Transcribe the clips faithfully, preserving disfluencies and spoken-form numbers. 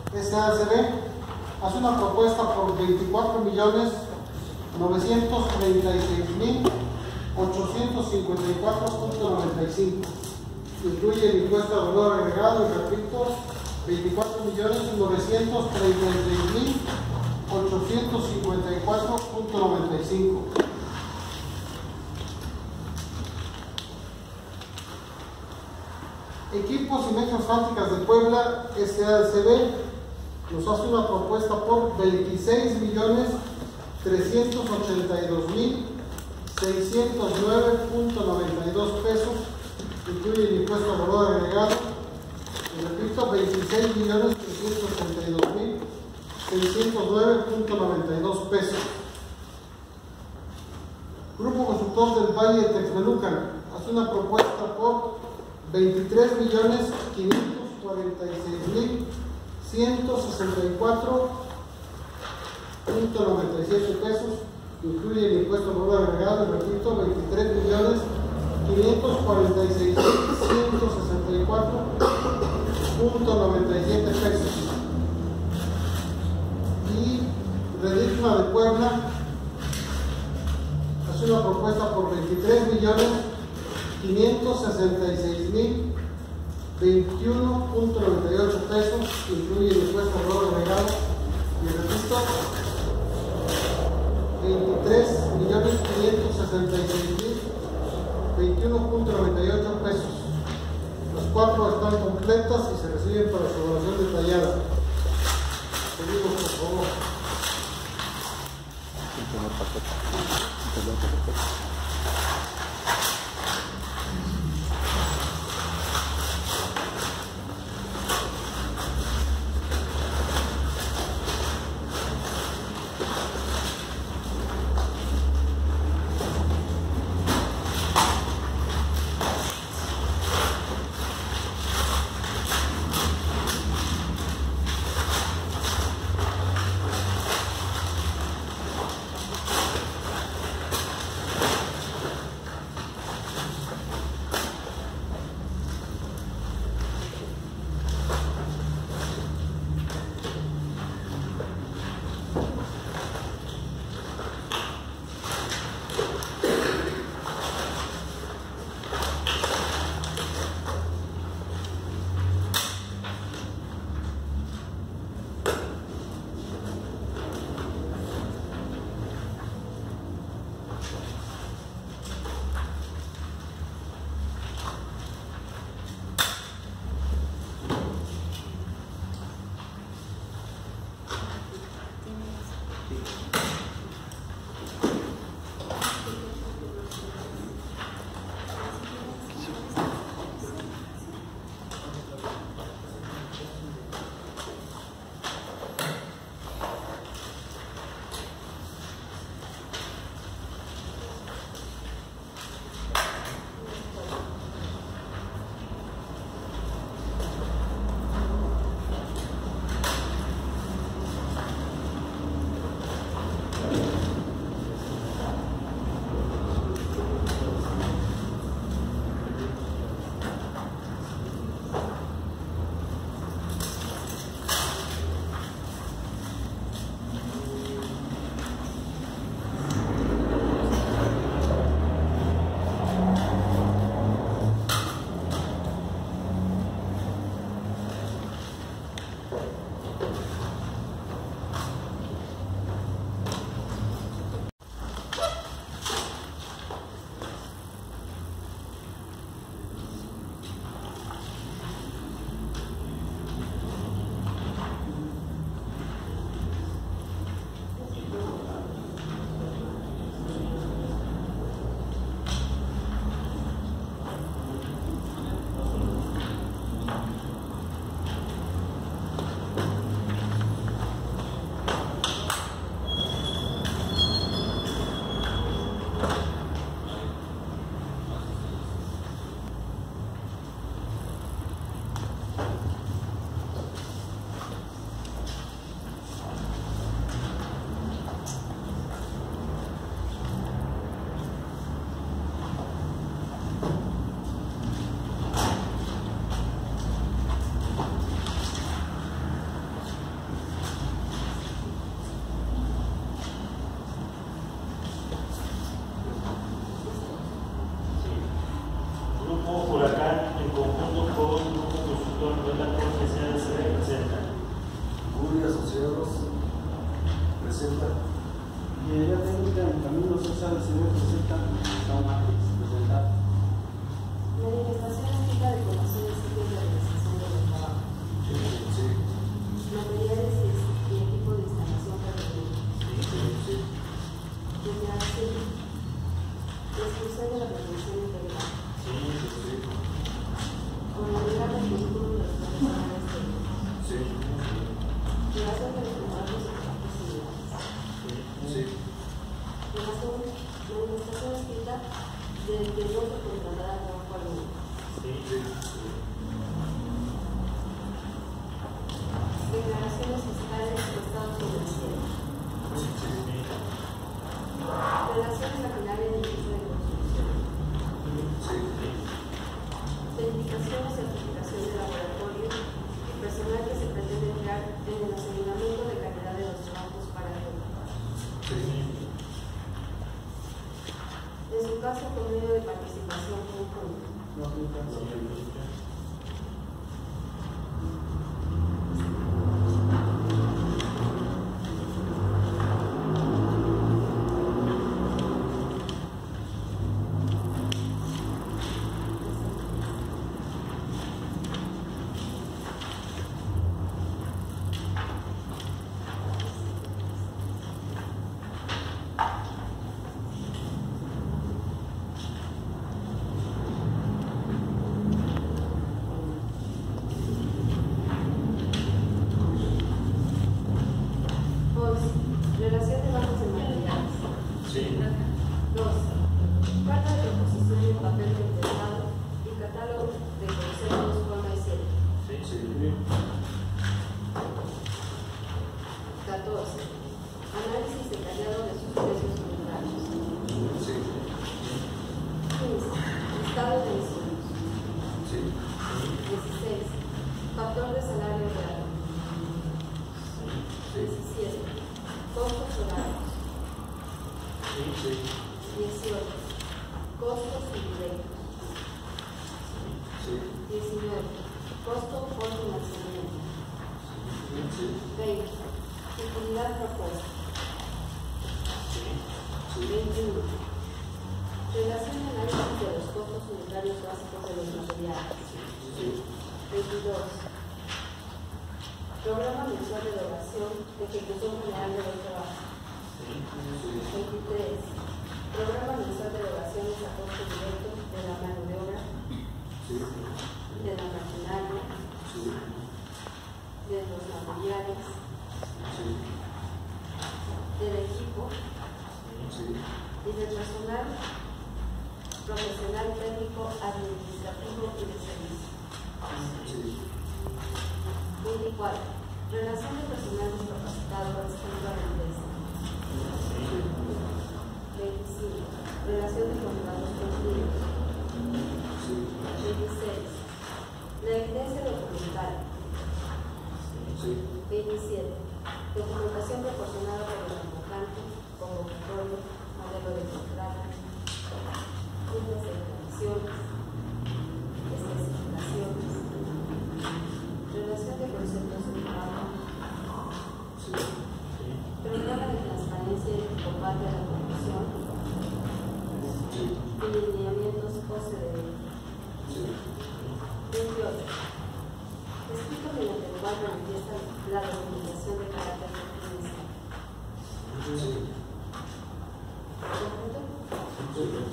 S A C B hace una propuesta por veinticuatro millones novecientos treinta y seis mil ochocientos cincuenta y cuatro punto noventa y cinco. Incluye el impuesto al valor agregado, y repito, veinticuatro millones novecientos treinta y seis mil ochocientos cincuenta y cuatro punto noventa y cinco. Equipos y Mezclas Asfálticas de Puebla, S A C B, nos hace una propuesta por veintiséis millones trescientos ochenta y dos mil seiscientos nueve punto noventa y dos pesos. Incluye el impuesto al valor agregado, y repito, veintiséis millones trescientos ochenta y dos mil seiscientos nueve punto noventa y dos pesos. Grupo Constructor del Valle de Texmelucan hace una propuesta por veintitrés millones quinientos cuarenta y seis mil ciento sesenta y cuatro punto noventa y siete pesos. Incluye el impuesto al valor agregado, y repito, veintitrés millones quinientos cuarenta y seis mil ciento sesenta y cuatro punto noventa y siete pesos. Y Redigma de Puebla hace una propuesta por veintitrés millones quinientos sesenta y seis mil veintiuno punto noventa y ocho pesos. Incluye el impuesto al valor agregado, y repito, veintitrés millones quinientos sesenta y seis mil veintiuno punto noventa y ocho pesos. Las cuatro están completas y se reciben para su evaluación detallada. Seguimos, por favor. del que no se contratará trabajo alguno. Sí, sí, sí. Declaraciones fiscales de estados financieros. Sí, sí, sí. Relación de maquinaria de industria de construcción. Sí, sí. Certificación o certificación de laboratorio y personal que se pretende emplear en el aseguramiento de calidad de los trabajos para el Sí, sí. En su caso, por medio de participación conjunta. No aplica. No me gusta. Relación de bajos de materiales. Sí. dos. Carta de proposición en papel de interesado y catálogo de conceptos, forma y serie. Sí, sí. catorce. Análisis detallado de sus precios unitarios. Sí. quince. Estado de insumos. Sí. dieciséis. Factor de salario real. Sí. diecisiete. Costos horarios. Sí, sí. dieciocho. Costos indirectos. Sí. diecinueve. Costo por financiamiento. Sí. veinte. Utilidad propuesta. Sí. veintiuno. Relación y análisis de los costos unitarios básicos de los materiales. veintidós. Programa mensual de evaluación de ejecución general de los trabajos. veintitrés. Programa mensual de evaluaciones a costo directo de la mano de obra, de la maquinaria, de los materiales, del equipo y del personal profesional, técnico, administrativo y de servicio. veinticuatro. Relación de personal discapacitado respecto a la empresa. veinticinco. Relación de contratos cumplidos. veintiséis. La evidencia documental. veintisiete. Documentación proporcionada por el convocante, convocatorio, modelo de contrato, líneas de condiciones, especificaciones, relación de conceptos de pago, programa de transparencia y combate a la corrupción y lineamientos O C D E. veintiocho. Escrito mediante el cual manifiesta la documentación de carácter confidencial. ¿Correcto?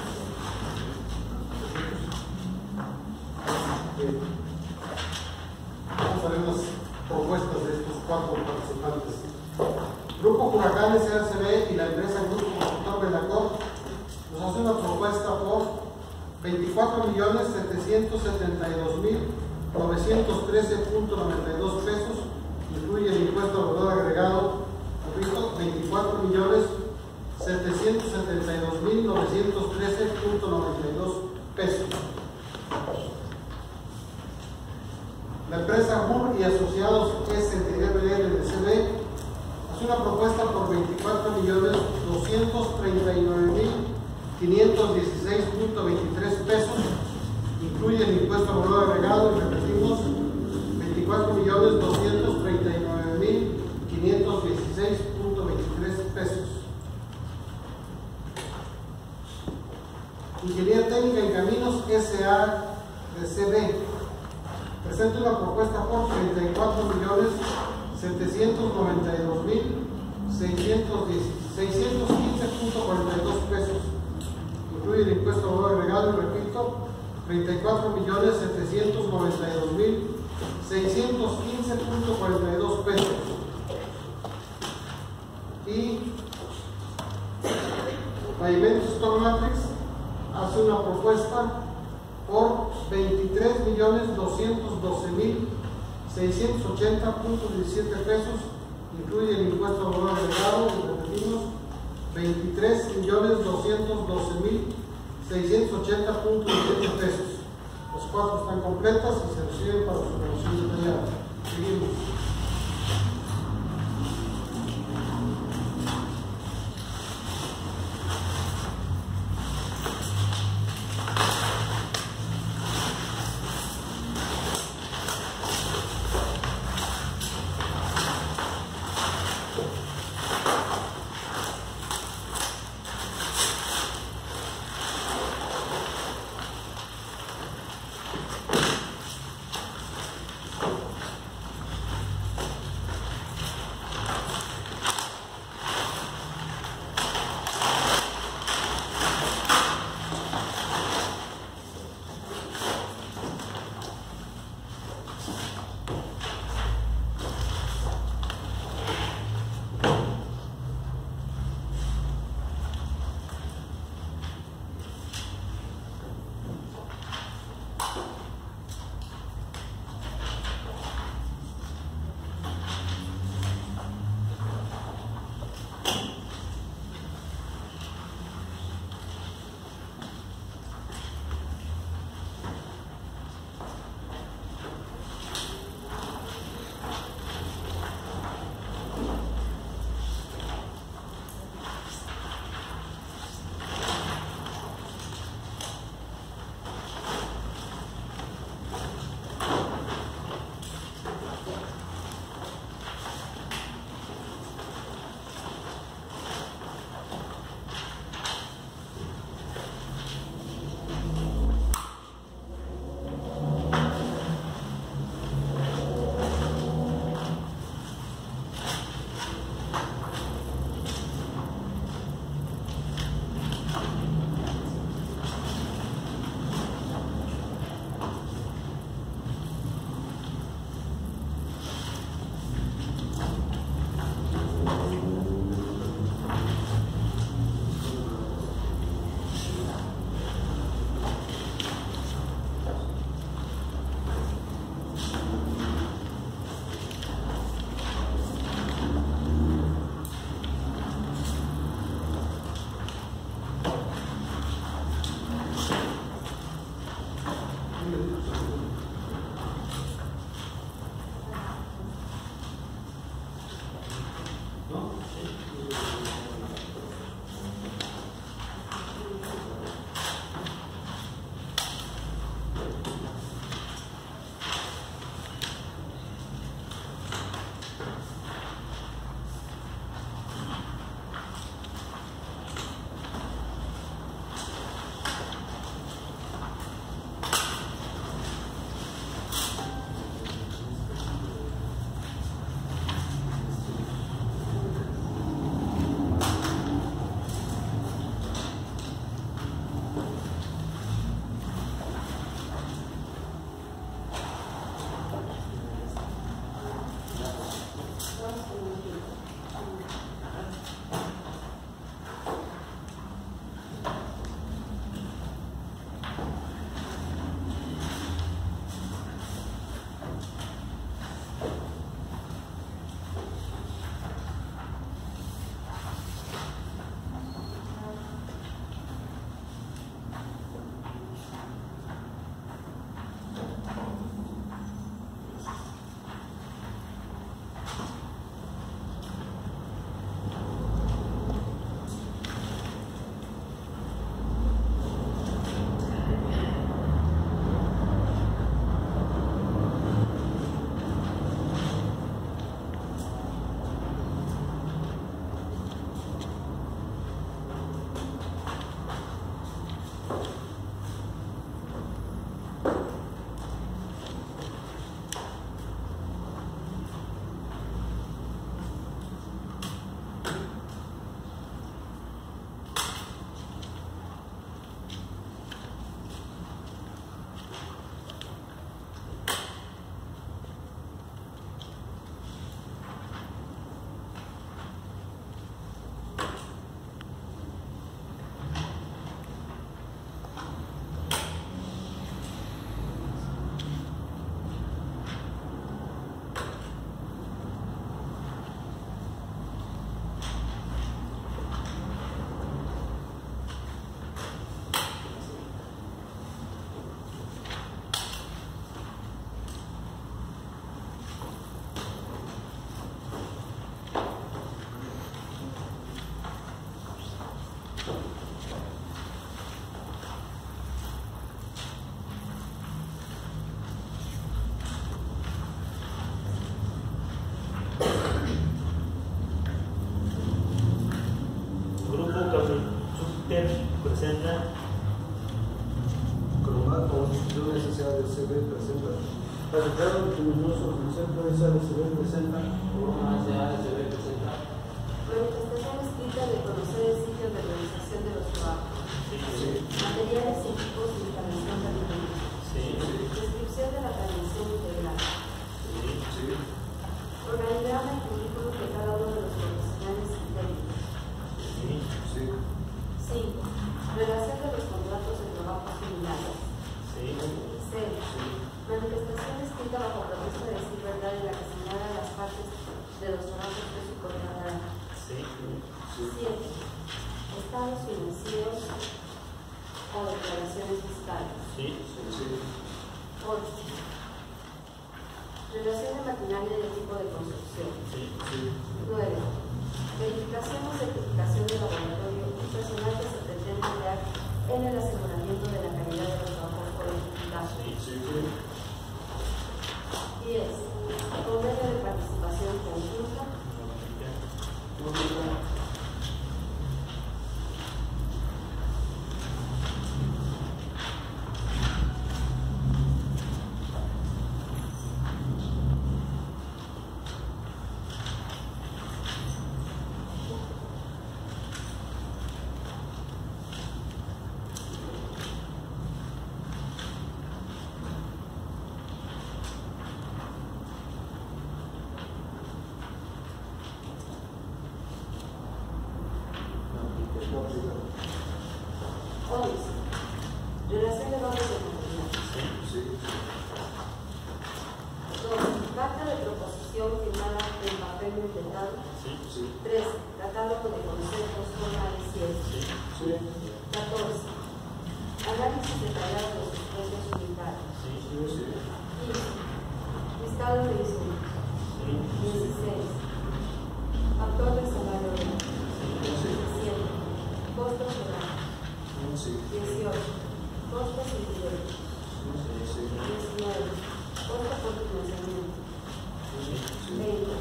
Vamos a ver las propuestas de estos cuatro participantes. Grupo Huracanes R C B y la empresa Grupo Constructor Belacor nos hace una propuesta por veinticuatro millones setecientos setenta y dos mil novecientos trece punto noventa y dos pesos, incluye el impuesto al valor agregado, repito, veinticuatro millones setecientos setenta y dos mil novecientos trece punto noventa y dos pesos. La empresa Mur y Asociados S D R L de C B hace una propuesta por veinticuatro millones doscientos treinta y nueve mil quinientos dieciséis punto veintitrés pesos, incluye el impuesto al valor agregado y repetimos veinticuatro millones doscientos treinta y nueve mil quinientos dieciséis punto veintitrés pesos. Ingeniería Técnica en Caminos S A de C B presenta una propuesta por treinta y cuatro millones setecientos noventa y dos mil seiscientos quince punto cuarenta y dos pesos, incluye el impuesto al valor agregado y repito treinta y cuatro millones setecientos noventa y dos mil seiscientos quince punto cuarenta y dos pesos. Y Pavimentos Stock Matrix hace hace una propuesta por veintitrés millones doscientos doce mil seiscientos ochenta punto diecisiete pesos, incluye el impuesto al valor agregado, y repetimos, veintitrés millones doscientos doce mil seiscientos ochenta punto diecisiete pesos. Las cuatro están completas y se reciben para su revisión detallada. Seguimos. Agregados luminosos del centro S A D C B presenta. Programa S A D C B presenta. Manifestación escrita de conocer el sitio de realización de los trabajos. Sí, sí. Materiales y equipos de instalación de alimentos. Sí, sí. Descripción de la transmisión integral. Sí, sí. Organigrama y currículum de cada uno de los profesionales y técnicos. Sí, sí. cinco. Relación de los contratos de trabajo similares. Sí. seis. Manifestación escrita bajo promesa de decir verdad en la que señala las partes de los trabajos que subcontratarán. Sí, sí. siete. Estados financieros o declaraciones fiscales. Sí, sí, sí. ocho. Relación de maquinaria y equipo de construcción. Sí, sí. nueve. Verificación o certificación de laboratorio y personal que se pretende emplear en el aseguramiento de la calidad de los trabajos por ejecutar. Sí, sí, sí. diez. Convenio de participación conjunta. once. Relación de bases de material. Sí, sí. doce. Carta de proposición firmada en papel inventado. Sí, sí. trece. Catálogo de conceptos formales y hechos. Sí, sí. catorce. Análisis detallado de los precios unitarios. Sí, sí, sí. quince. Listado de insumos. Sí, dieciséis. Factor de salario real. diecisiete. Costos horarios. sí. dieciocho. Costos indirectos. Sí, sí. diecinueve. Costo por financiamiento. Sí, sí. veinte.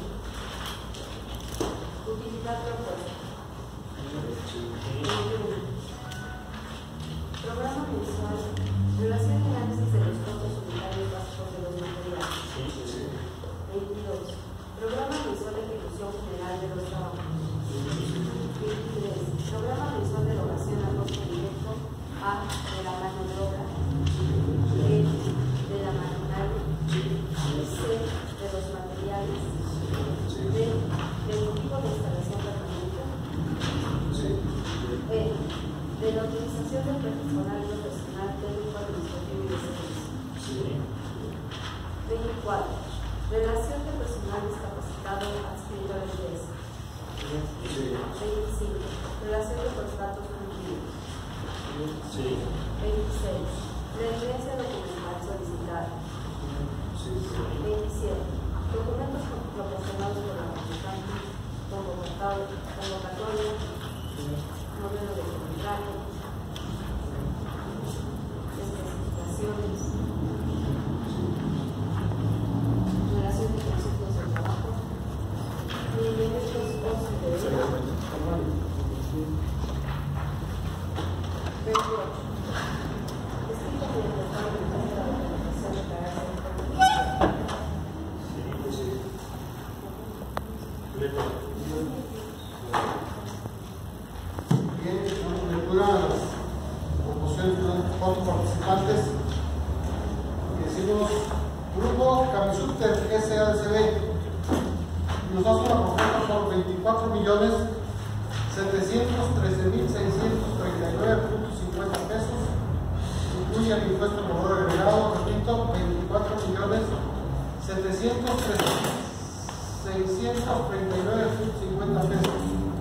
Utilidad propuesta. veintiuno. Programa mensual. Relación y análisis de los costos unitarios básicos de los materiales. Sí, sí, sí. veintidós. Programa mensual de ejecución general de los trabajos. veintitrés. Programa mensual de erogación a costo directo A de la mano de obra, B de la maquinaria, C de los materiales, D del equipo de instalación permanente, E de la utilización del personal y del personal técnico administrativo y de servicio. veinticuatro. Relación de personal discapacitado adscrito a la empresa. veinticinco. Relación de contratos cumplidos. Sí. veintiséis. Referencia documental solicitada. veintisiete. Documentos proporcionados por la convocante, convocatoria, modelo de contrato, especificaciones, relación de conceptos de trabajo, lineamientos o superioridad. veintiocho. Escrito por el Departamento de la Organización de Carácter Internacional. Bien, damos lectura a las proposiciones de los cuatro participantes. Decimos Grupo Camisúter S A D C B. Nos hace una propuesta por veinticuatro millones setecientos trece mil seiscientos treinta y nueve punto cincuenta pesos. Incluye el impuesto de valor agregado, repito, veinticuatro millones setecientos trece mil seiscientos treinta y nueve punto cincuenta pesos.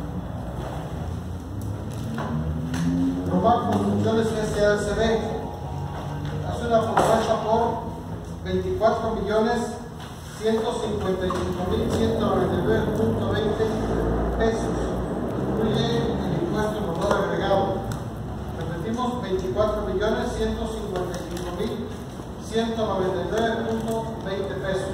Román Construcciones S A D C B hace una propuesta por veinticuatro millones ciento cincuenta y cinco mil ciento noventa y nueve punto veinte pesos. Incluye el impuesto de valor agregado. Repetimos, veinticuatro millones ciento cincuenta y cinco mil ciento noventa y nueve punto veinte pesos.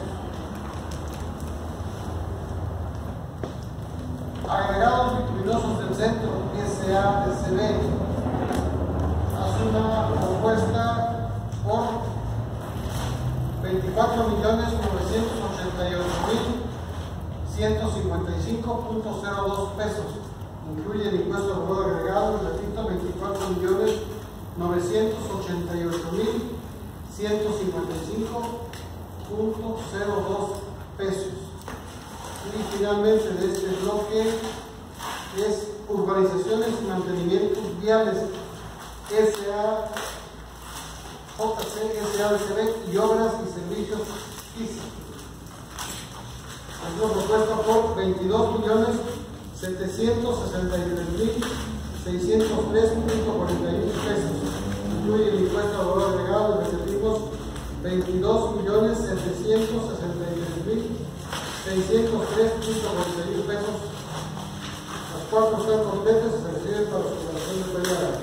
Agregados bituminos del centro S A D C B hace una propuesta por veinticuatro millones novecientos ochenta y ocho mil ciento cincuenta y cinco punto cero dos pesos. Incluye el impuesto al valor agregado, repito, veinticuatro millones novecientos ochenta y ocho mil ciento cincuenta y cinco punto cero dos pesos. Y finalmente de este bloque es urbanizaciones y mantenimientos viales S A J C, S A B C B y obras y servicios físicos. Es una propuesta por veintidós millones setecientos sesenta y tres mil seiscientos tres punto cuarenta y uno pesos. Incluye el impuesto al valor agregado, repetimos, veintidós millones setecientos sesenta y tres mil seiscientos tres punto cuarenta y uno pesos. Las cuatro están completas y se reciben para su operación de pelea.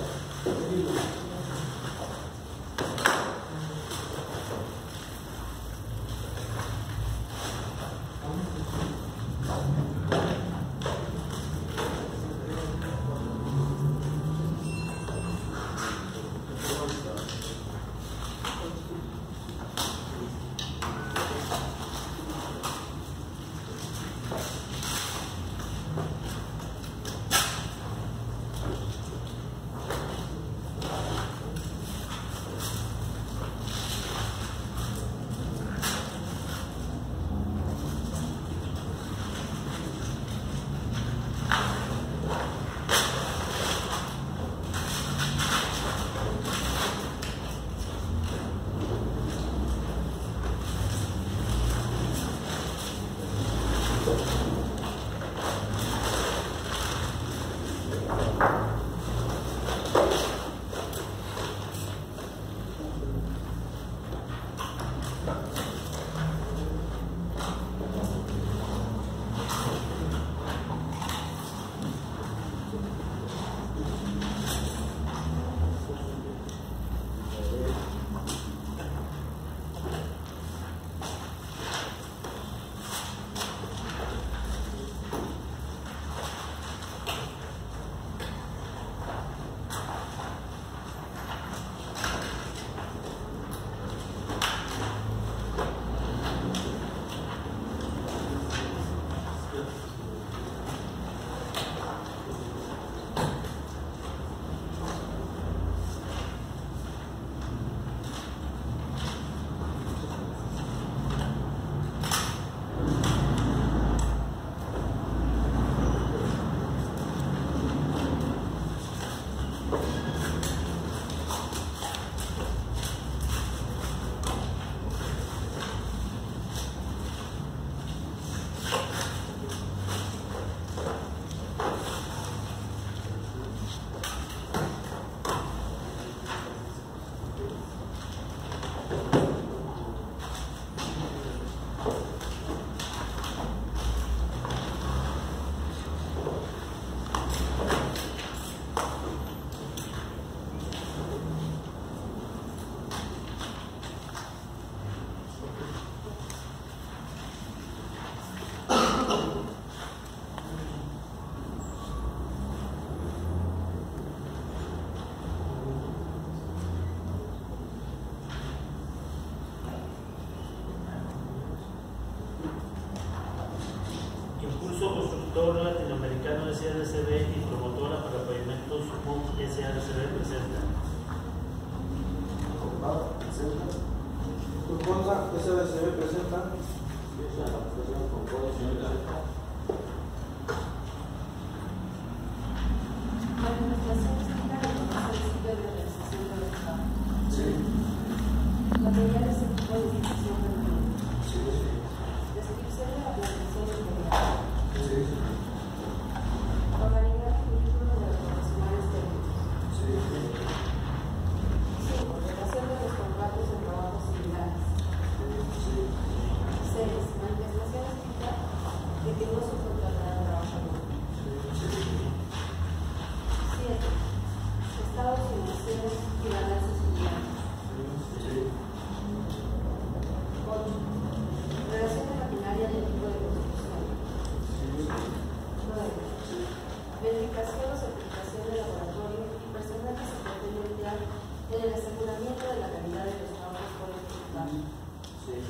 Constructor Latinoamericano S A D C B y Promotora para Pavimentos M U C S A D C B presenta. Turconza S A D C B presenta. La administración cívica reconoce el sitio de realización de los trabajos. Sí. Materiales y equipo de edificación permanente. Sí, sí. Descripción de la planeación integral. Sí, sí. Modalidad y vínculo de los profesionales técnicos. Sí, sí. cinco. Relación de los contratos de trabajo similares. Sí. seis. Manifestación escrita de que no se contratará trabajador. siete. Estados financieros y balances similares. ocho. Relación de maquinaria y equipo de construcción. nueve. Verificación o certificación de laboratorio y personal que se pretende emplear en el aseguramiento de la calidad de los trabajos por ejecutado. Sí.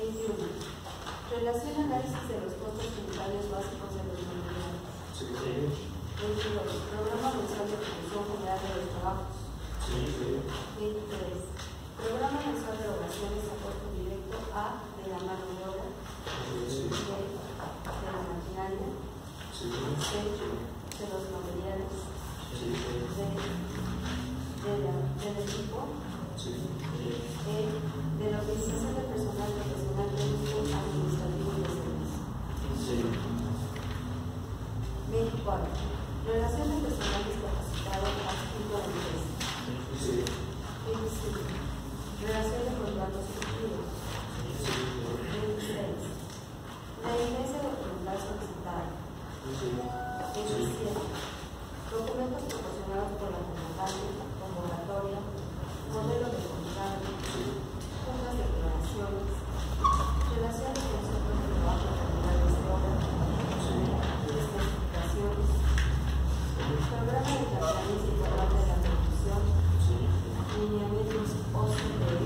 veintiuno. Relación análisis de los costos tributarios básicos de los municipios. Sí. veintidós. Programa mensual de ejecución general de los trabajos. Sí. veintitrés. Programa mensual de erogaciones a costo directo A de la mano de obra. Sí. B de la maquinaria. Sí. C de los materiales. Sí. D de la, del equipo. Sí. E de la utilización del personal profesional técnico administrativo y de servicio. Sí. veinticuatro. Relación de personal discapacitado adscrito a la empresa. Sí. veinticinco. Relación de contratos cumplidos. veintiséis. La evidencia documental solicitada. veintisiete. Documentos proporcionados por la convocante, convocatoria, modelo de contrato, juntas de declaraciones, relación de conceptos de trabajo generales de obra, especificaciones, programa de tratamiento y programa de la producción, lineamientos O C D E,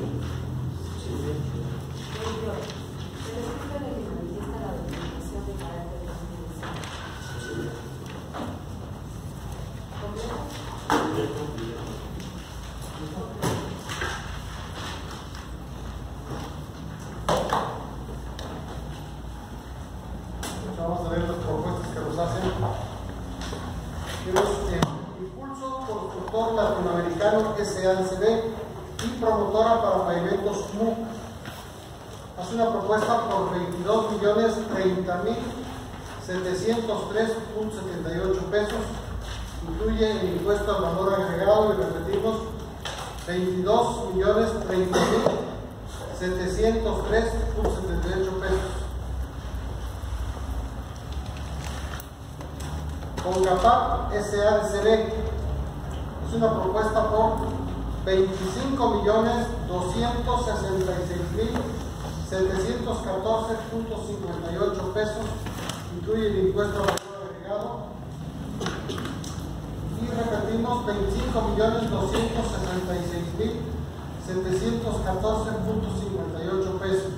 veintiocho. Se describe en el manifiesta la documentación de carácter confidencial. Vamos a ver las propuestas que nos hacen. Tenemos eh, Impulso Constructor Latinoamericano S A D C B y Promotora para Pavimentos M U C. Hace una propuesta por veintidós millones treinta mil setecientos tres punto setenta y ocho pesos. Incluye el impuesto al valor agregado y repetimos veintidós millones treinta mil setecientos tres punto setenta y ocho pesos. Congapar S A D C B es una propuesta por veinticinco millones doscientos sesenta y seis mil setecientos catorce punto cincuenta y ocho pesos. Incluye el impuesto al valor agregado. Y repetimos veinticinco millones doscientos sesenta y seis mil setecientos catorce punto cincuenta y ocho pesos.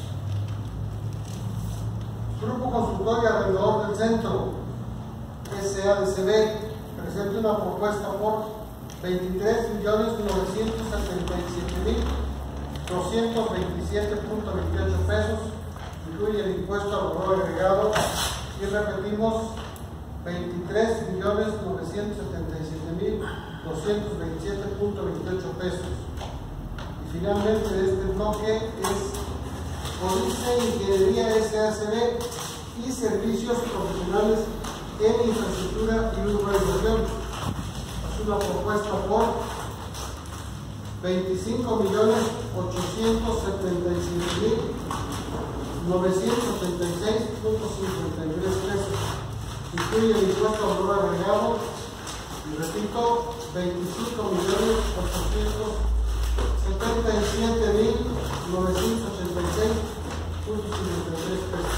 Grupo Consultor y Arrendador del Centro S A D C B presenta una propuesta por veintitrés millones novecientos setenta y siete mil doscientos veintisiete punto veintiocho pesos. Incluye el impuesto al valor agregado. Y repetimos veintitrés millones novecientos setenta y siete mil doscientos veintisiete punto veintiocho pesos. Y finalmente este bloque es Codice Ingeniería S A D C B y Servicios Profesionales en Infraestructura y Urbanización. Es una propuesta por veinticinco millones ochocientos setenta y siete mil novecientos setenta y seis punto cincuenta y tres pesos. Incluye el impuesto al valor agregado. Y repito, veinticinco millones ochocientos setenta y siete mil novecientos ochenta y seis punto cincuenta y tres pesos.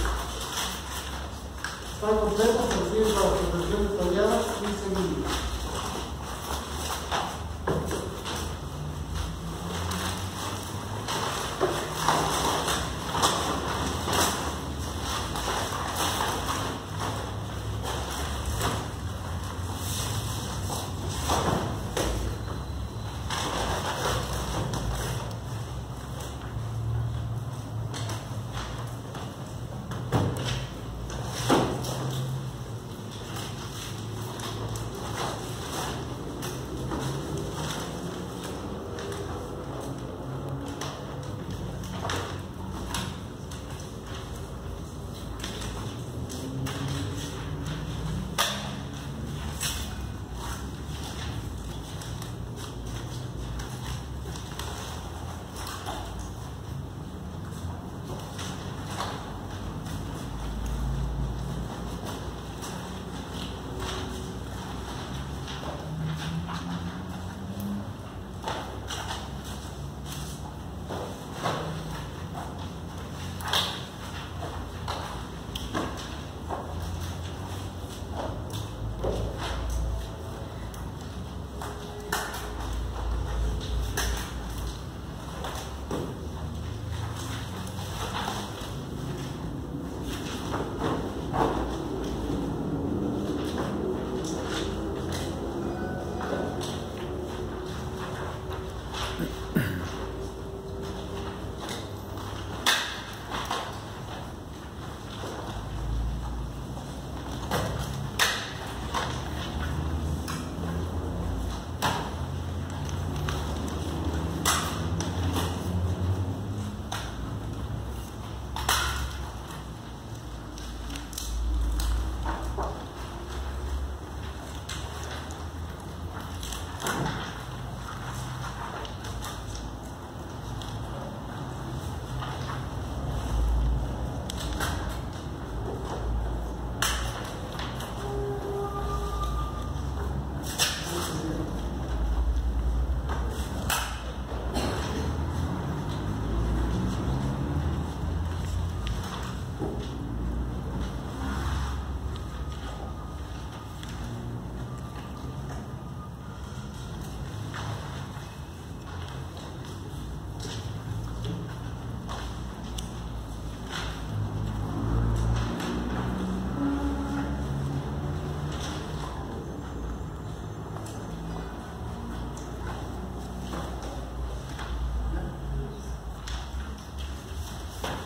Están completas, pero siguen para comprensión detallada y seguida.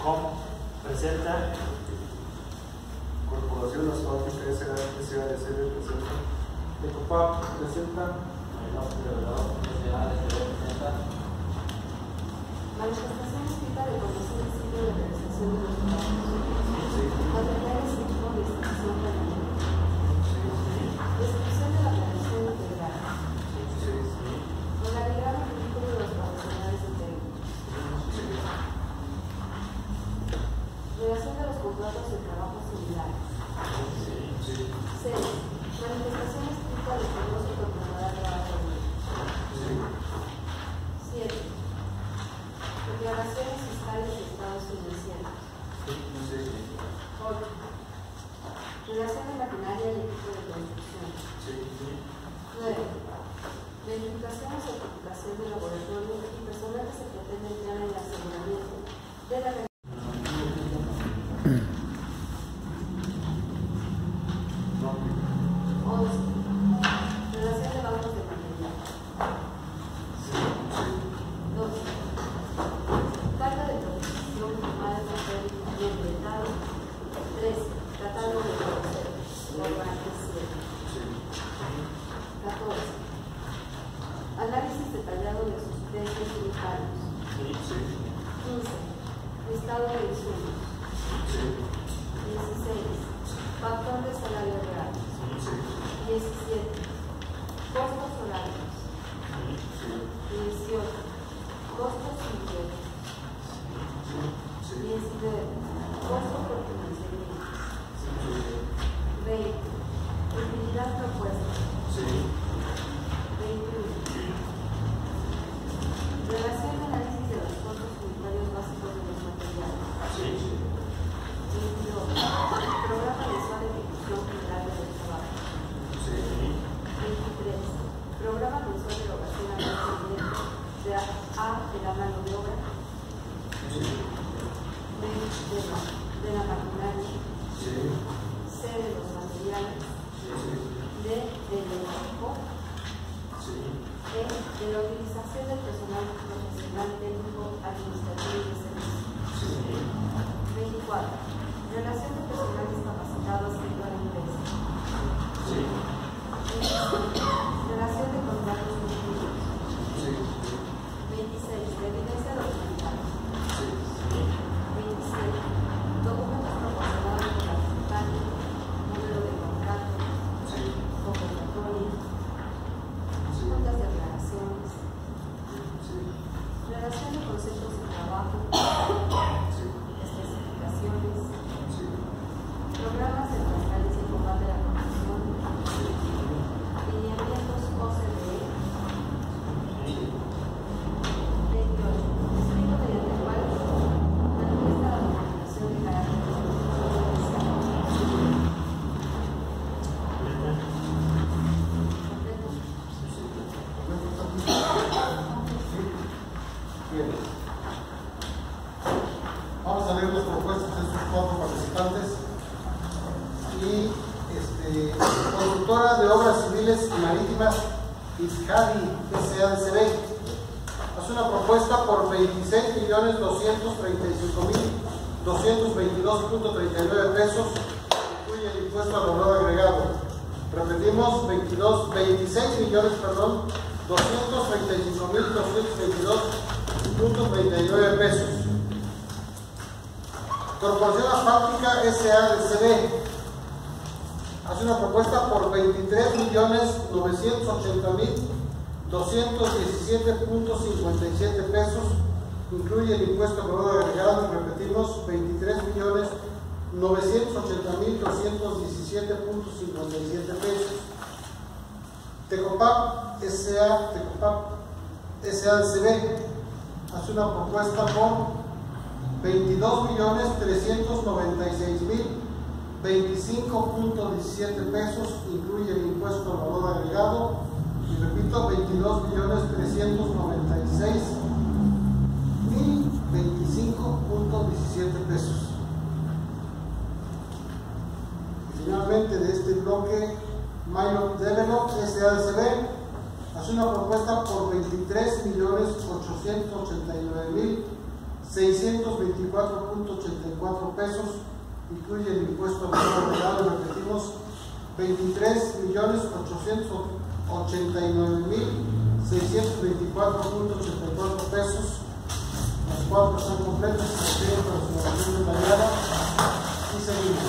Com presenta. Corporación Asfáltica S A D C B presenta. Tecopap presenta. Manifestación escrita de conocer el ciclo de realización de los trabajos. Materiales y tipo de institución permanente. Descripción de la planeación integral. Organigrama y currículo de los profesionales de técnico. Relación de los contratos de trabajo similares. seis. Manifestación escrita de conocer y controlar trabajo. siete. Declaraciones fiscales y estados financieros. ocho. Relación de maquinaria y equipo de construcción. nueve. Verificación o certificación de laboratorio y personal que se pretende entrar en el aseguramiento de la once. Relación de bancos de material. doce. Carta de protección firmada en papel y ambientado. trece. Catálogo de procesos. catorce. Análisis detallado de sus precios y pagos. quince. Listado de insumos. dieciséis. Factor de salario real. diecisiete. Costos horarios. dieciocho. Costos indirectos. diecinueve. Costos por financiamiento. veinte. Utilidad propuesta. veintiuno. Relación de análisis de los costos unitarios básicos de los materiales. veintidós. Programa mensual de ejecución general del trabajo. veintitrés. Programa mensual de erogación a costo directo de A de la mano de obra. B de la, de la maquinaria. C de los materiales. D del equipo. E de la utilización del personal profesional técnico administrativo y de servicio. veinticuatro. Relación de personal discapacitado adscrito a la empresa. Relación de contratos cumplidos. veintiséis. De evidencia documental. veintisiete. Documentos proporcionados por la Secretaría, número de contrato, convocatoria, juntas de aclaraciones, relación de conceptos de trabajo, especificaciones, programas empresariales y combate a la corrupción, lineamientos O C D E. veintiocho. Escrito mediante el cual manifiesta la documentación de carácter oficial. Bien. Vamos a leer las propuestas de estos cuatro participantes. Y este, Constructora de Obras Civiles y Marítimas, Iscadi S A D C B, hace una propuesta por veintiséis millones doscientos treinta y cinco mil doscientos veintidós punto treinta y nueve pesos, incluye el impuesto al valor agregado. Repetimos, veintidós, veintiséis millones, perdón, doscientos treinta y cinco mil doscientos veintidós punto treinta y nueve pesos. Corporación Asfáltica S A D C B hace una propuesta por veintitrés millones novecientos ochenta mil doscientos diecisiete punto cincuenta y siete pesos, incluye el impuesto al valor agregado. Repetimos, veintitrés millones novecientos ochenta mil doscientos diecisiete punto cincuenta y siete pesos. Tecopap S A Tecopap S A D C B hace una propuesta por veintidós millones trescientos noventa y seis mil veinticinco punto diecisiete pesos, incluye el impuesto al valor agregado. Y repito, veintidós millones trescientos noventa y seis mil veinticinco punto diecisiete pesos. Y finalmente, de este bloque, Minor Develop S A D C B hace una propuesta por veintitrés millones ochocientos ochenta y nueve mil seiscientos veinticuatro punto cuatro pesos, incluye el impuesto agregado y repetimos veintitrés millones ochocientos ochenta y nueve mil seiscientos veinticuatro punto ochenta y cuatro pesos. Las cuatro están completas, se refieren con su relación detallada y seguimos.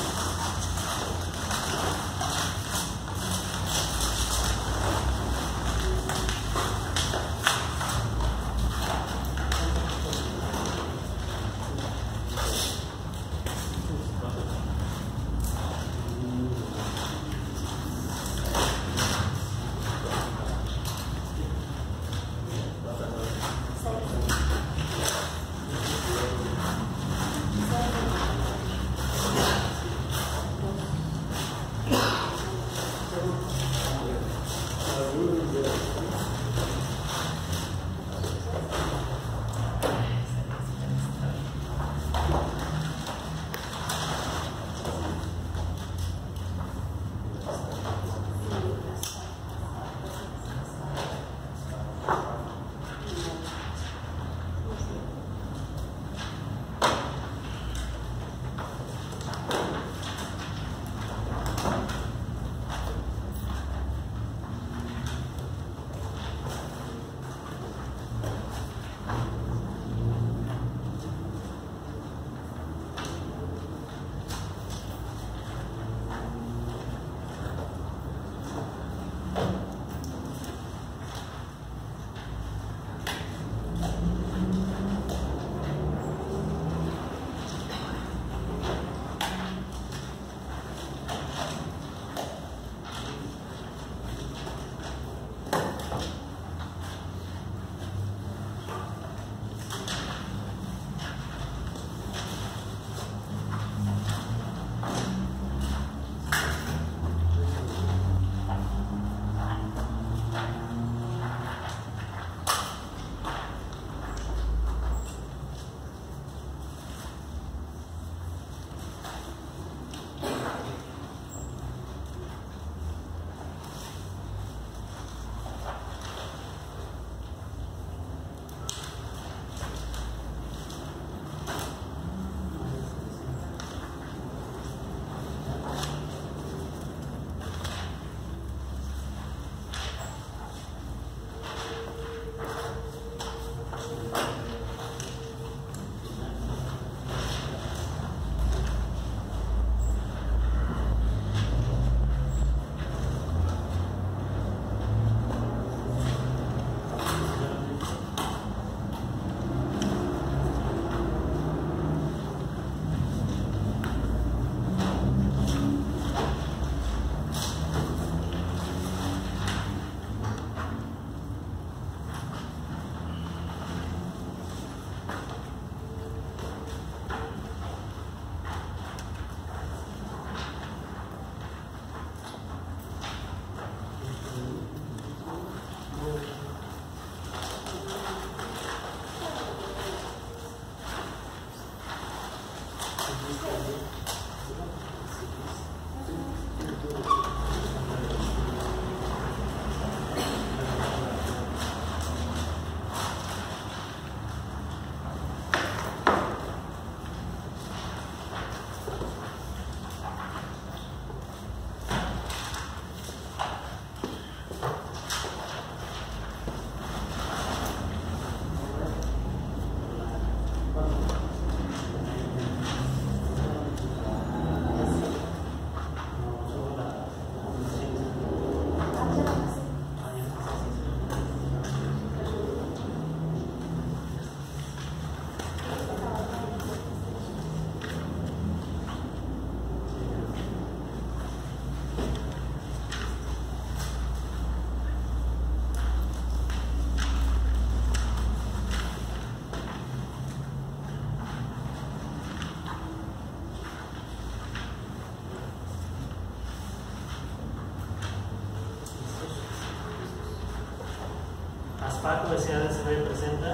Paco S A D C B presenta.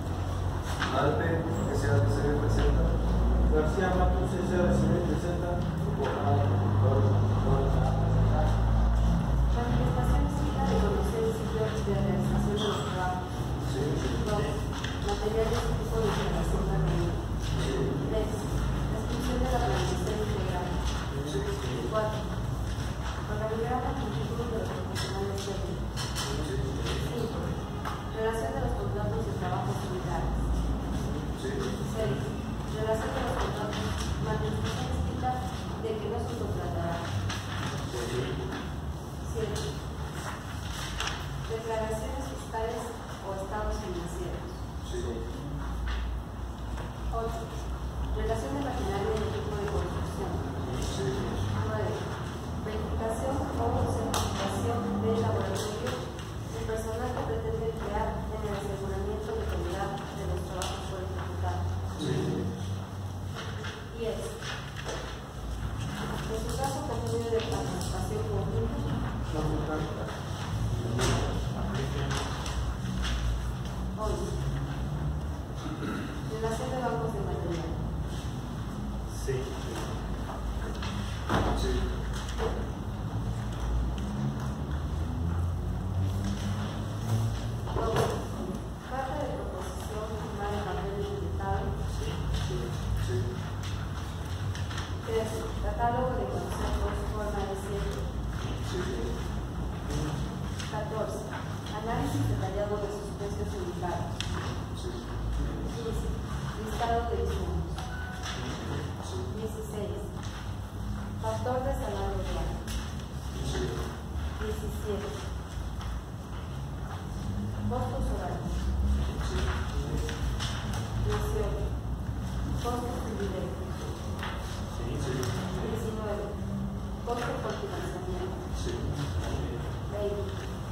Arte S A D C B presenta. García Matos S A D C B presenta. Manifestación cita de conocer el sitio de realización de los trabajos. dos. Materiales y tipo de instalación permanente. tres. Sí. Sí. Carta de proposición firmada en papel del diputado. Sí. Sí. Sí. tres. Catálogo de conceptos, forma de siete. Sí. catorce. Análisis detallado de sus precios indicados. Sí. quince. Listado de insumos. Sí. dieciséis. Factor de salario real. Sí. diecisiete. Costos horarios. Sí. dieciocho. Costos indirectos. Sí. diecinueve. Costo por financiamiento. Sí. veinte.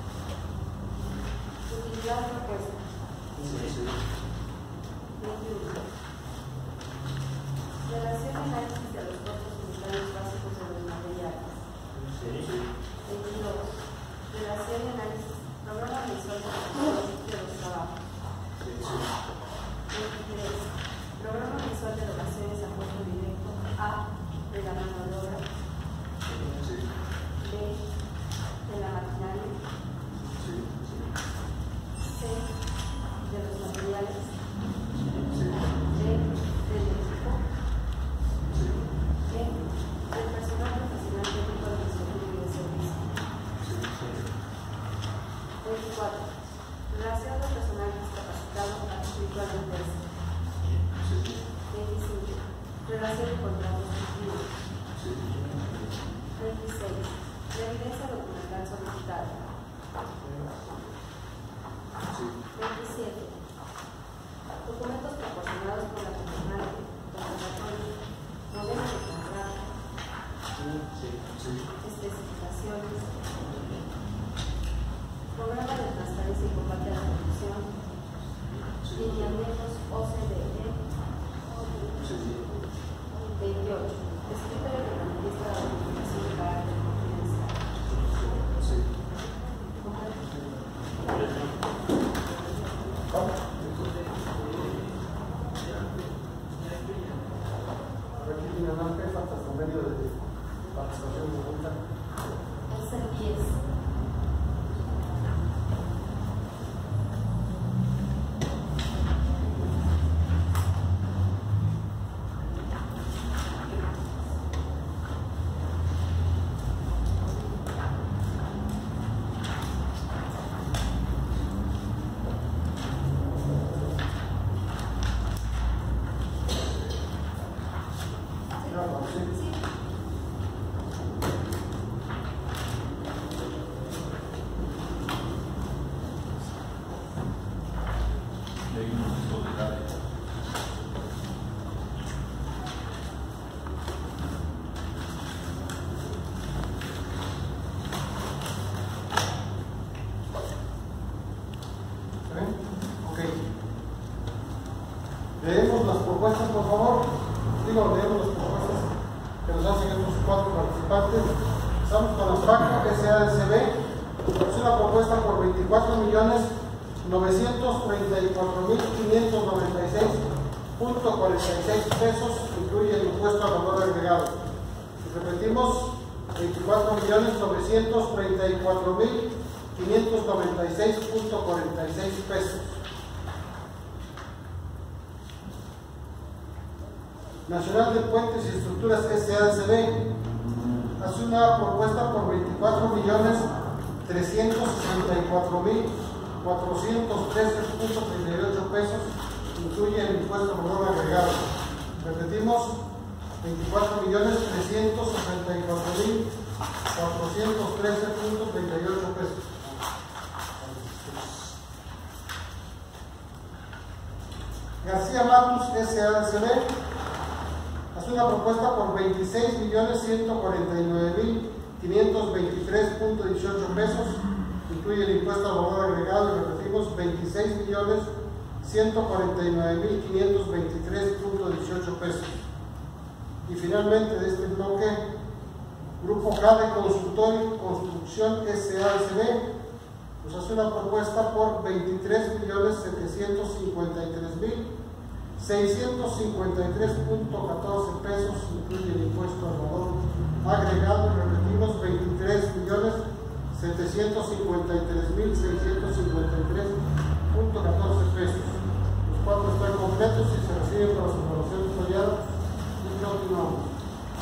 Utilidad propuesta. Sí. veintiuno. Relación y análisis de los costos unitarios básicos de los materiales. Sí. veintidós. Relación y análisis. Programa mensual de los trabajos. veintitrés. Programa mensual de donaciones a costo directo. A. De la mano de obra. Sí. B. De la maquinaria. Sí. C. De los materiales. Sí. D. Del equipo. Sí. E. Del personal profesional técnico del servicio y de servicio. veinticuatro. Relación del personal discapacitado adscrito a la empresa. veinticinco. Relación de contratos cumplidos. veintiséis. La evidencia documental solicitada. veintisiete. Documentos proporcionados por la contratante, contratatorio, modelo de contrato, especificaciones, programa de transparencia y combate a la corrupción, lineamientos O C D E. veintiocho. Escrito de la ministra de la Comunicación de carácter confidencial. Aquí tiene una jefa hasta el convenio de participación de multa. Es el diez. Leemos las propuestas, por favor. Digo, leemos las propuestas que nos hacen estos cuatro participantes. Estamos con la FACA S A S B. Es una propuesta por veinticuatro millones novecientos treinta y cuatro mil quinientos noventa y seis punto cuarenta y seis pesos, incluye el impuesto al valor agregado. Y repetimos, veinticuatro millones novecientos treinta y cuatro mil quinientos noventa y seis punto cuarenta y seis pesos. Nacional de Puentes y Estructuras S A S B hace una propuesta por veinticuatro millones trescientos sesenta y cuatro mil cuatrocientos trece punto treinta y ocho pesos, incluye el impuesto al valor agregado. Repetimos, veinticuatro millones trescientos sesenta y cuatro mil cuatrocientos trece punto treinta y ocho pesos. García Matus S A S B hace una propuesta por veintiséis millones ciento cuarenta y nueve mil quinientos veintitrés punto dieciocho pesos, incluye el impuesto al valor agregado, y repetimos, veintiséis millones ciento cuarenta y nueve mil quinientos veintitrés punto dieciocho pesos. Y finalmente, de este bloque, Grupo K de Consultor y Construcción S A S B nos hace una propuesta por veintitrés millones setecientos cincuenta y tres mil seiscientos cincuenta y tres punto catorce pesos, setecientos cincuenta y tres mil seiscientos cincuenta y tres punto catorce pesos. Los cuatro están completos y se reciben para su evaluación detallada y continuamos.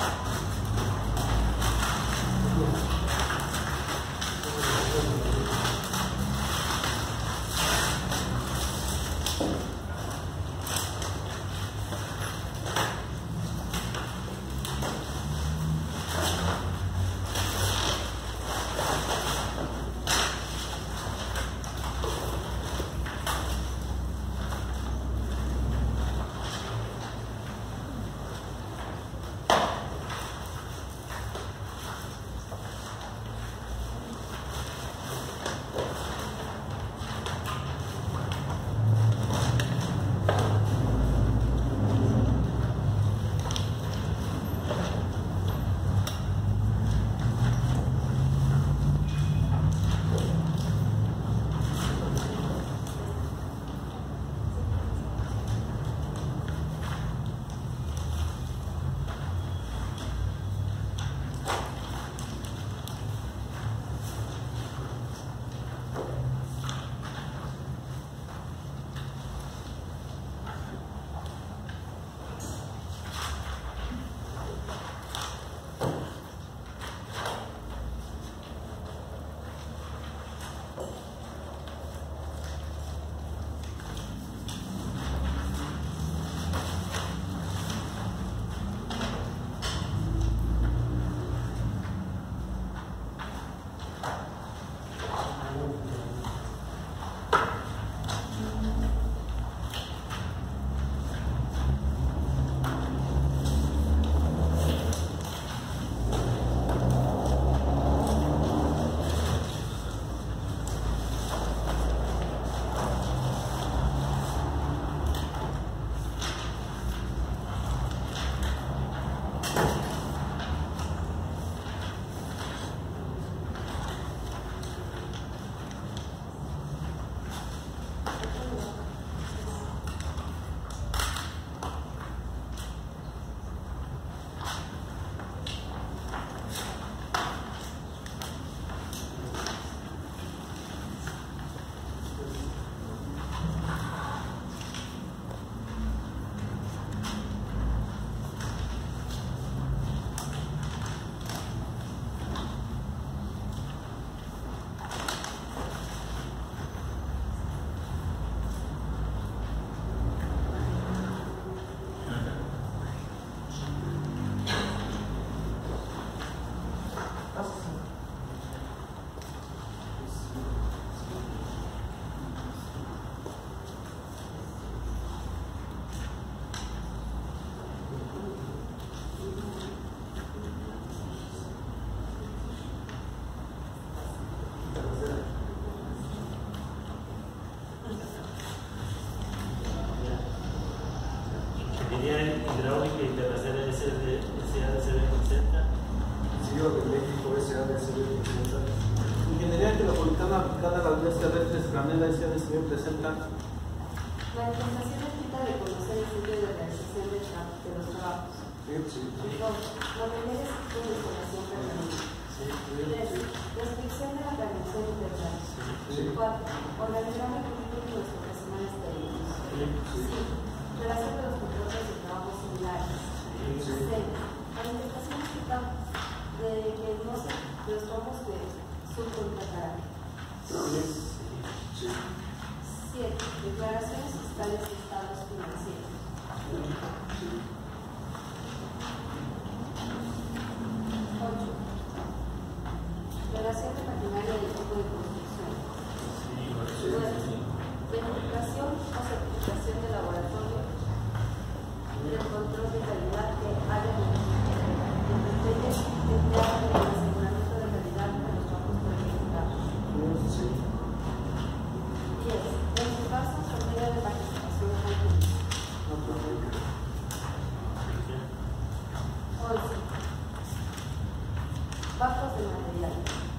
Hidráulica y Terracera S A D C B presenta. C I O de México S A D C B presenta. Ingeniería Metropolitana aplicada a las vías terrestres Canela S A D C B presenta. La información escrita de conocer el sitio de realización de, tra de los trabajos. Sí, sí. dos. Material escrito de instalación permanente. tres. Restricción de la planeación integral. cuatro. Organigrama currículum de los profesionales técnicos. cinco. Relación de los contratos de trabajo similares. seis. Manifestación escrita de que no se de los trabajos que subcontratarán. siete. Declaraciones fiscales de estados financieros. ocho. Relación de maquinaria y equipo de construcción. nueve. Verificación o certificación de laboratorio del control de calidad que haya desempeñe empleado en el aseguramiento de calidad de los trabajos planificados. diez. En su caso, se medio de participación pública. once. Pactos de material.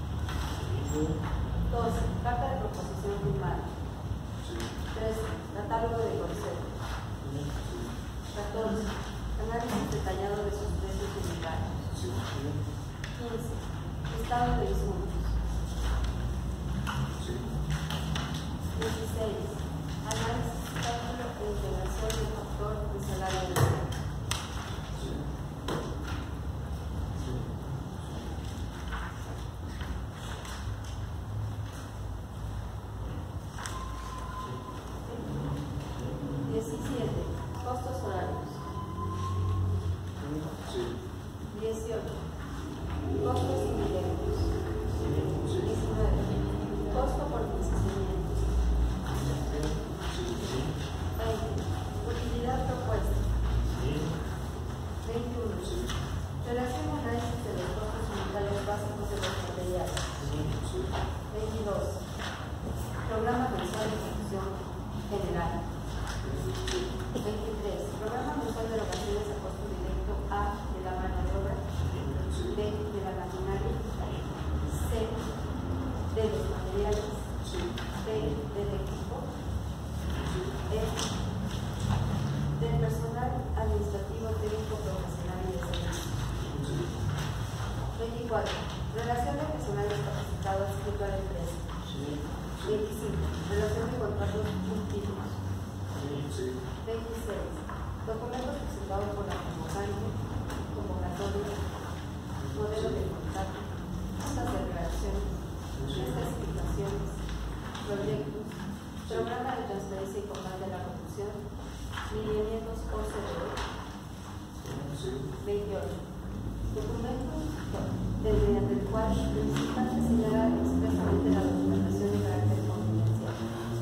doce. Carta de proposición firmada. trece. Catálogo de conceptos. catorce. Análisis detallado de sus precios unitarios. quince. Listado de insumos. dieciséis. Análisis, cálculo e integración del factor de salario mensual. diecisiete. Costos horarios. dieciocho. Costos indirectos. diecinueve. Costo por procesamiento. veinte. Utilidad propuesta. veintiuno. Relación y análisis de los costos unitarios básicos de los materiales. veintidós. Programa mensual de ejecución general. veintitrés. Programa mensual de erogaciones a costo directo. A. De la mano de obra. B. De la maquinaria. C. De los materiales. D. Del equipo. E. Del personal administrativo, técnico, profesional y de servicio. veinticuatro. Relación de personal discapacitado adscrito a la empresa. veinticinco. Relación de contratos múltiples. veintiséis. Documentos presentados por la convocante, convocatoria, modelo de contrato, notas de redacción, especificaciones, proyectos, programa de transferencia y combate a la corrupción, lineamientos O C D E. veintiocho. Documento mediante el cual el visitante señala expresamente la documentación de carácter confidencial.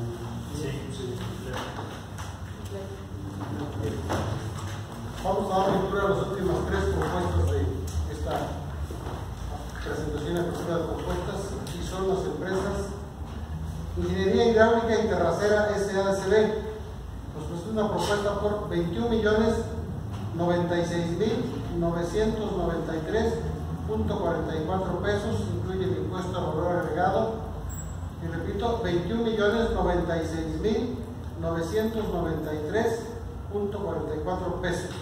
Vamos a dar lectura a las últimas tres propuestas de esta presentación de apertura de propuestas. Aquí son las empresas Ingeniería Hidráulica y Terracera S A S B. Nos presenta una propuesta por veintiún millones noventa y seis mil novecientos noventa y tres punto cuarenta y cuatro pesos, incluye el impuesto al valor agregado. Y repito, veintiún millones noventa y seis mil novecientos noventa y tres punto cuarenta y cuatro pesos.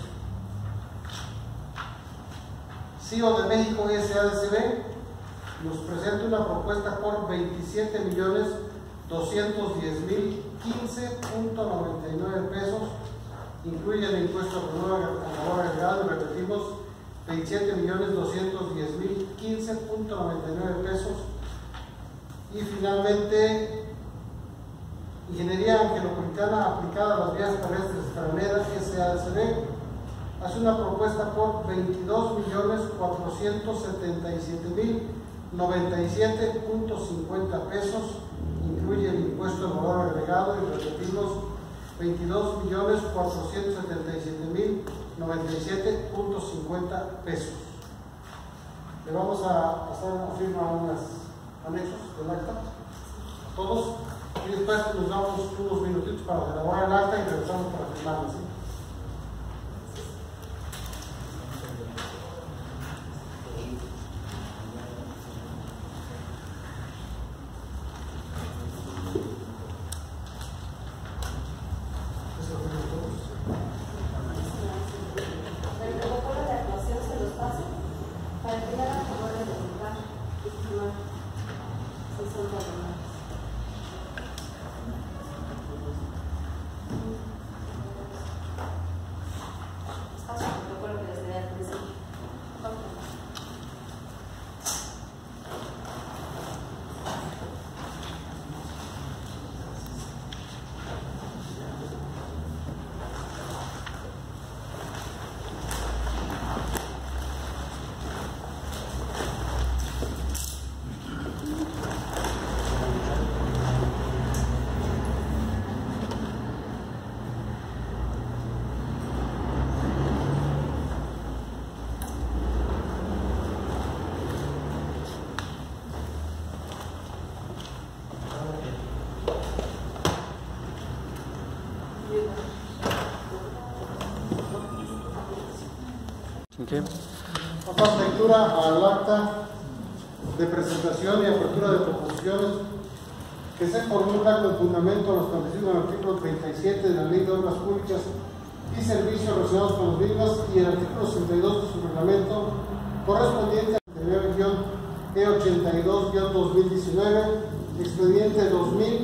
C I O de México S A S B nos presenta una propuesta por veintisiete millones doscientos diez mil quince punto noventa y nueve pesos, incluye el impuesto al valor agregado y repetimos veintisiete millones doscientos diez mil quince punto noventa y nueve pesos. Y finalmente Ingeniería Angelopolitana aplicada a las vías terrestres extranjeras S A S B hace una propuesta por veintidós millones cuatrocientos setenta y siete mil noventa y siete punto cincuenta pesos, incluye el impuesto al valor agregado y repetimos veintidós millones cuatrocientos setenta y siete mil noventa y siete punto cincuenta pesos. Le vamos a hacer una firma unos anexos del acta, todos, y después nos damos unos minutitos para elaborar el acta y regresamos para firmarlo, ¿sí? Okay. Vamos a dar lectura al acta de presentación y apertura de proposiciones que se formula con fundamento a lo establecido en el artículo treinta y siete de la Ley de Obras Públicas y Servicios relacionados con los mismos y el artículo sesenta y dos de su reglamento correspondiente al nueve E ochenta y dos dos mil diecinueve, expediente dos mil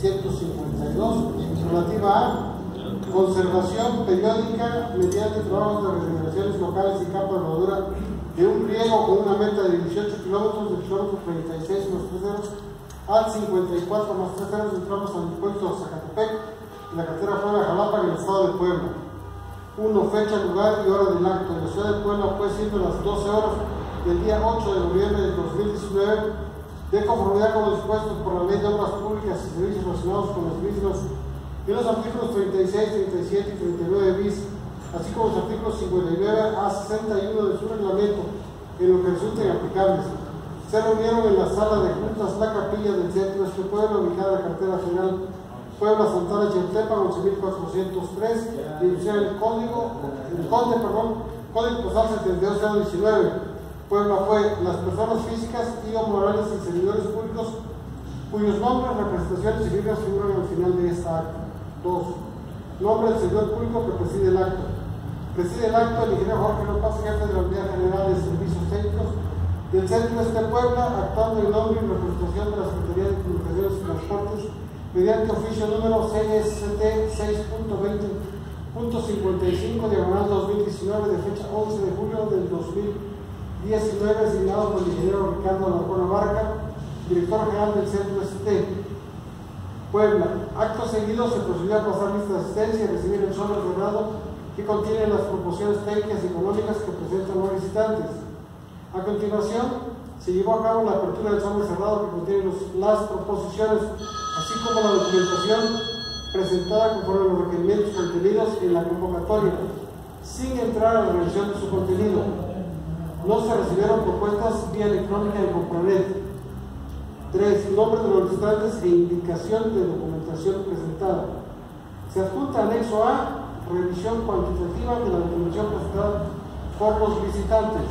setecientos cincuenta y dos, relativa a conservación periódica mediante trabajos de regeneraciones locales y capa de rodadura de un riego con una meta de dieciocho kilómetros del kilómetro treinta y seis más tres ceros al cincuenta y cuatro más tres ceros del tramo San Impuesto a Zacatepec, en la carretera Puebla Jalapa, en el estado de Puebla. uno. Fecha, lugar y hora del acto. En la ciudad de Puebla fue siendo las doce horas del día ocho de noviembre de dos mil diecinueve, de conformidad con los dispuestos por la Ley de Obras Públicas y Servicios relacionados con las mismas en los artículos treinta y seis, treinta y siete y treinta y nueve bis, así como los artículos cincuenta y nueve a sesenta y uno de su reglamento, en lo que resulten aplicables. Se reunieron en la sala de juntas La Capilla del centro de este pueblo, ubicada en la carretera general Puebla Santana Chautepa, once mil cuatrocientos tres, dirección el código, el conde, perdón, código postal setenta y dos cero diecinueve. Puebla fue las personas físicas y o morales y servidores públicos cuyos nombres, representaciones y firmas figuran al final de esta acta. dos. Nombre del servidor público que preside el acto. Preside el acto el ingeniero Jorge López, jefe de la Unidad General de Servicios Técnicos del Centro de este Puebla, actuando en nombre y representación de la Secretaría de Comunicaciones y Transportes, mediante oficio número C S T seis punto veinte punto cincuenta y cinco, diagonal dos mil diecinueve, de fecha once de julio del dos mil diecinueve, asignado por el ingeniero Ricardo Alarcón Abarca, director general del Centro S T Puebla. Acto seguido se procedió a pasar lista de asistencia y recibir el sobre cerrado que contiene las proposiciones técnicas y económicas que presentan los visitantes. A continuación, se llevó a cabo la apertura del sobre cerrado que contiene los, las proposiciones, así como la documentación presentada conforme a los requerimientos contenidos en la convocatoria, sin entrar a la revisión de su contenido. No se recibieron propuestas vía electrónica en Compranet. tres. Nombre de los visitantes e indicación de documentación presentada. Se adjunta anexo A, revisión cuantitativa de la documentación presentada por los visitantes.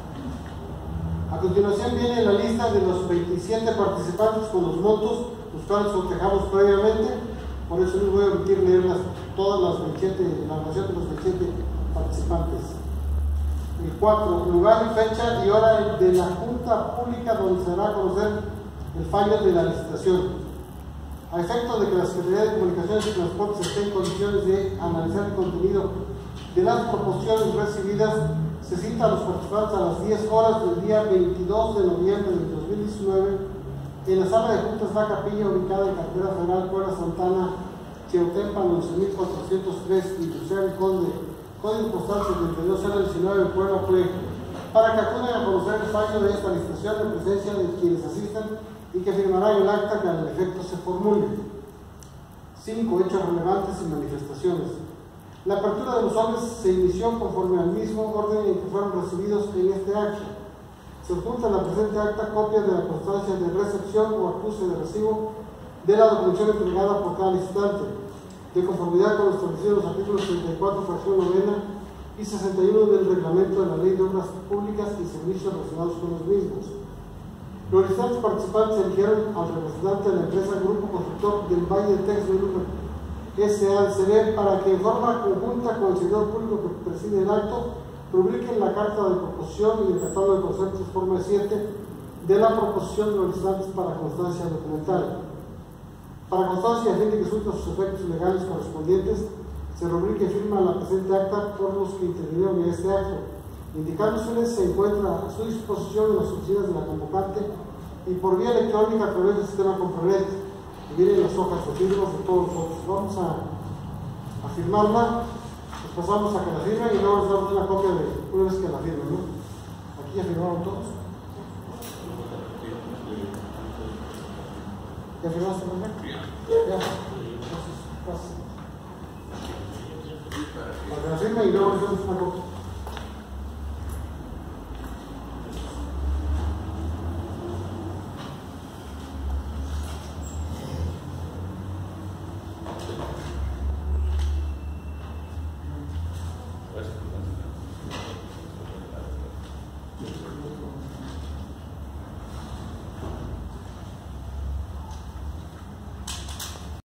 A continuación viene la lista de los veintisiete participantes con los montos, los cuales cotejamos previamente, por eso les voy a omitir leer las, todas las veintisiete, la relación de los veintisiete participantes. El cuatro. Lugar, fecha y hora de la junta pública donde se dará a conocer el fallo de la licitación. A efecto de que la Secretaría de Comunicaciones y Transportes esté en condiciones de analizar el contenido de las proposiciones recibidas, se cita a los participantes a las diez horas del día veintidós de noviembre del dos mil diecinueve en la sala de juntas La Capilla, ubicada en carretera federal Puebla Santana Chautepa, once mil cuatrocientos tres, Industrial Conde, código postal setenta y dos cero diecinueve, Puebla, fue para que acudan a conocer el fallo de esta licitación en presencia de quienes asistan y que firmarán el acta que al efecto se formule. cinco. Hechos relevantes y manifestaciones. La apertura de los sobres se inició conforme al mismo orden en que fueron recibidos en este acto. Se adjunta en la presente acta copia de la constancia de recepción o acuse de recibo de la documentación entregada por cada licitante, de conformidad con lo establecido en los artículos treinta y cuatro, fracción novena y sesenta y uno del reglamento de la Ley de Obras Públicas y Servicios relacionados con los mismos. Los restantes participantes eligieron al representante de la empresa Grupo Constructor del Valle de Texmelucan S A C B para que en forma conjunta con el servidor público que preside el acto rubriquen la carta de proposición y el catálogo de conceptos forma siete de la proposición de los restantes para constancia documental. Para constancia, a fin de que surtan sus efectos legales correspondientes, se rubrica y firma la presente acta por los que intervinieron en este acto, indicándoseles se encuentra a su disposición en las oficinas de la convocante y por vía electrónica a través del sistema Compranet. Y vienen las hojas de firmas de todos nosotros. Vamos a, a firmarla, les pasamos a que la firmen y luego les damos una copia de una vez que la firmen, ¿no? Aquí ya firmaron todos. ¿Ya firmaste, ¿no? Ya. Entonces, pasa. Para que la firmen y luego les damos una copia. Gracias.